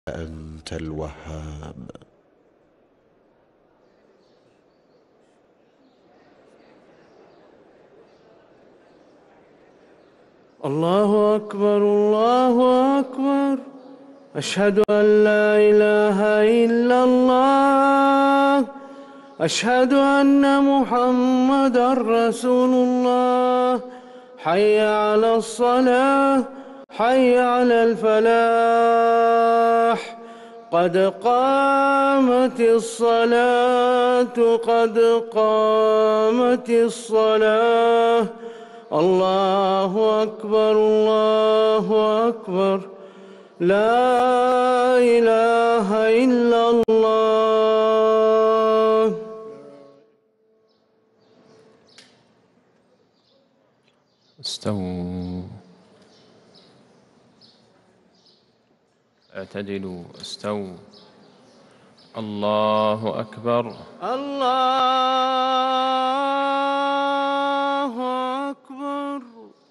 أنت الوهاب. الله أكبر الله أكبر، أشهد أن لا إله إلا الله، أشهد أن محمدًا رسول الله. حي على الصلاة، حي على الفلاح، قد قامت الصلاة، قد قامت الصلاة. الله أكبر الله أكبر، لا إله إلا الله. استووا، اعتدلوا، استووا. الله أكبر الله أكبر.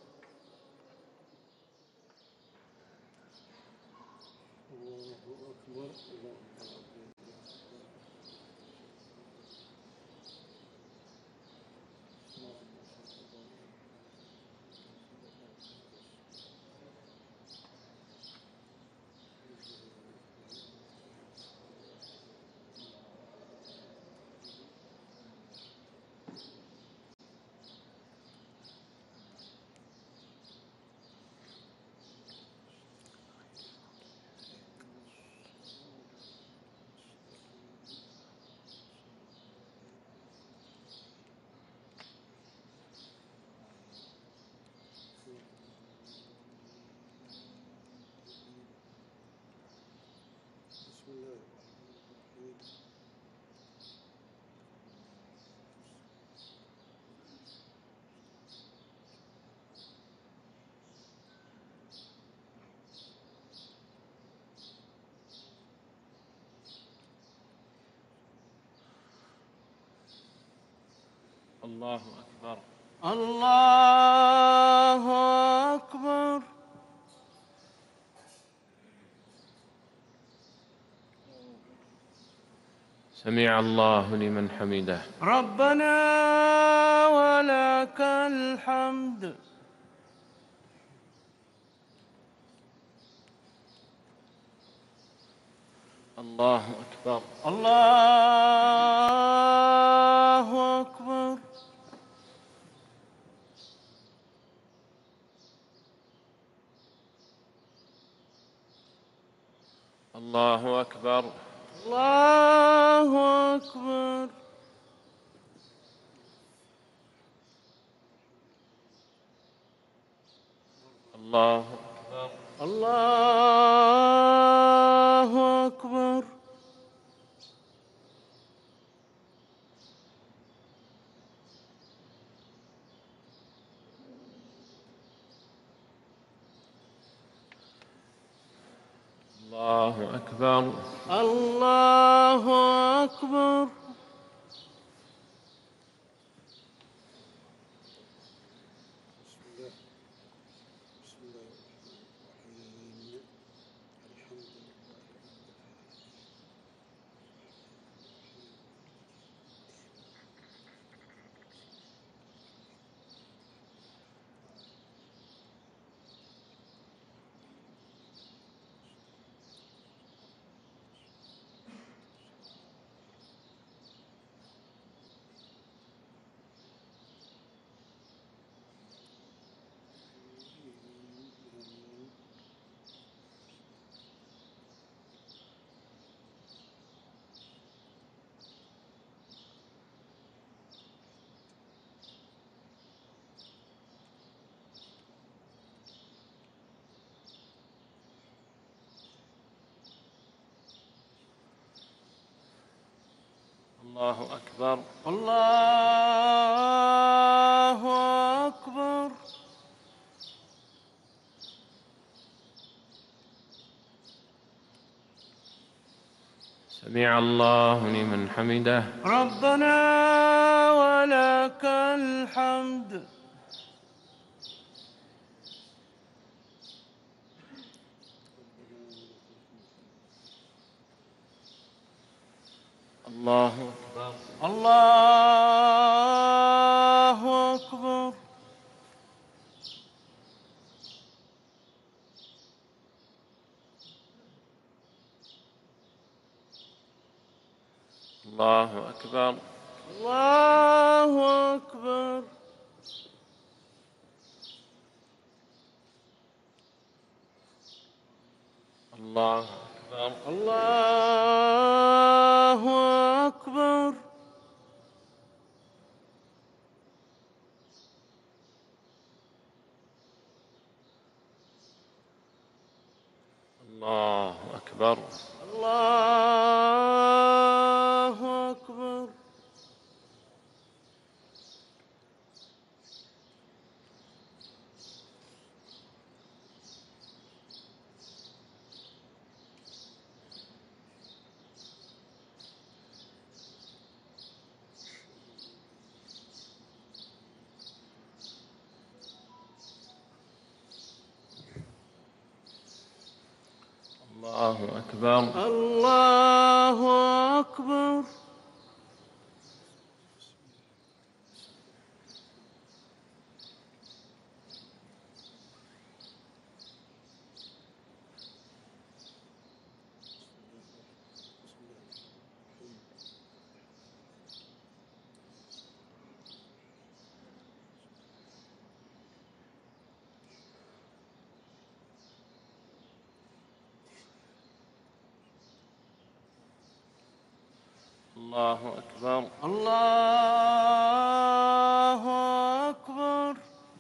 الله أكبر الله أكبر. سمع الله لمن حمده. ربنا ولك الحمد. الله أكبر الله أكبر. الله أكبر الله أكبر. الله أكبر الله أكبر. الله أكبر الله أكبر. الله أكبر الله أكبر. سمع الله لمن حمده. ربنا ولك الحمد. الله أكبر. الله أكبر. الله أكبر. الله أكبر. الله أكبر. الله أكبر. الله أكبر. الله أكبر. الله أكبر. الله أكبر. الله أكبر. الله أكبر.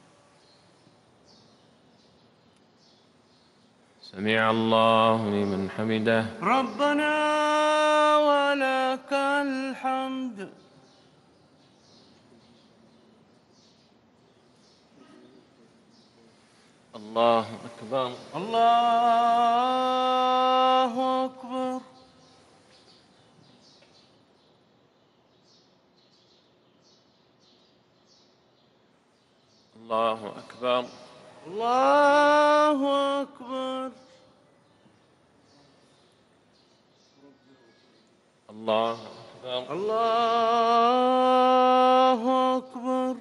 سمع الله لمن حمده. ربنا ولك الحمد. الله أكبر. الله أكبر. الله أكبر. الله أكبر. الله أكبر. الله أكبر.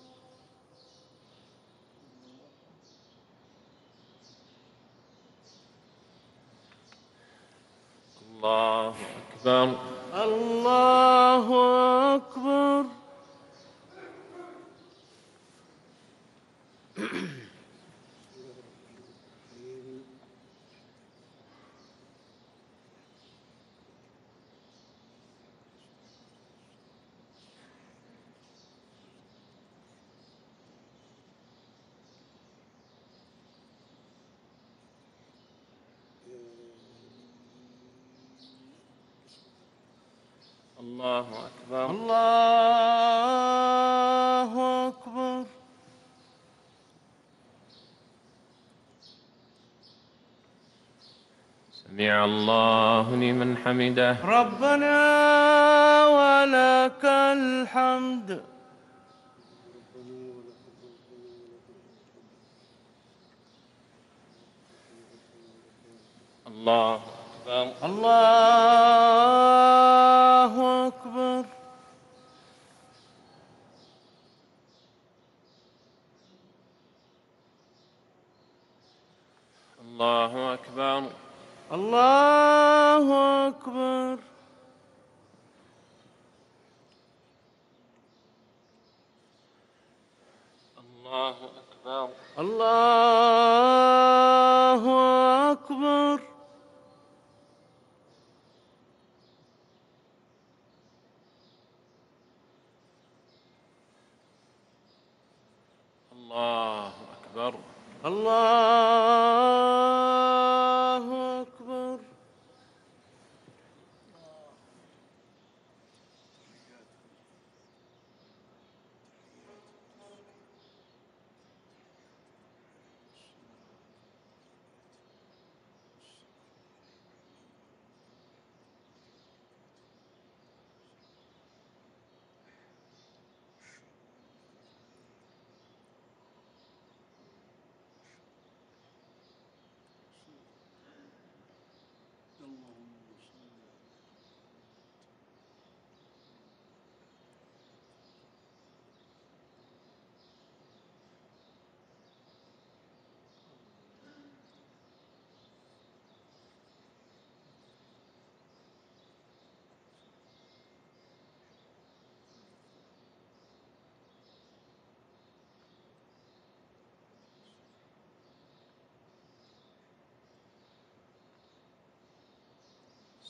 الله أكبر. الله أكبر. الله أكبر. الله أكبر. سمع الله لمن حمده. ربنا ولك الحمد. الله أكبر. الله أكبر. الله أكبر. الله أكبر. الله أكبر. الله أكبر. الله أكبر. الله أكبر.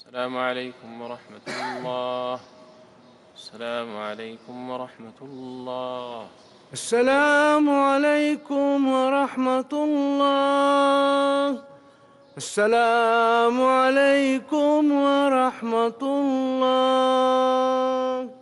السلام عليكم ورحمة الله. السلام عليكم ورحمة الله. السلام عليكم ورحمة الله. السلام عليكم ورحمة الله.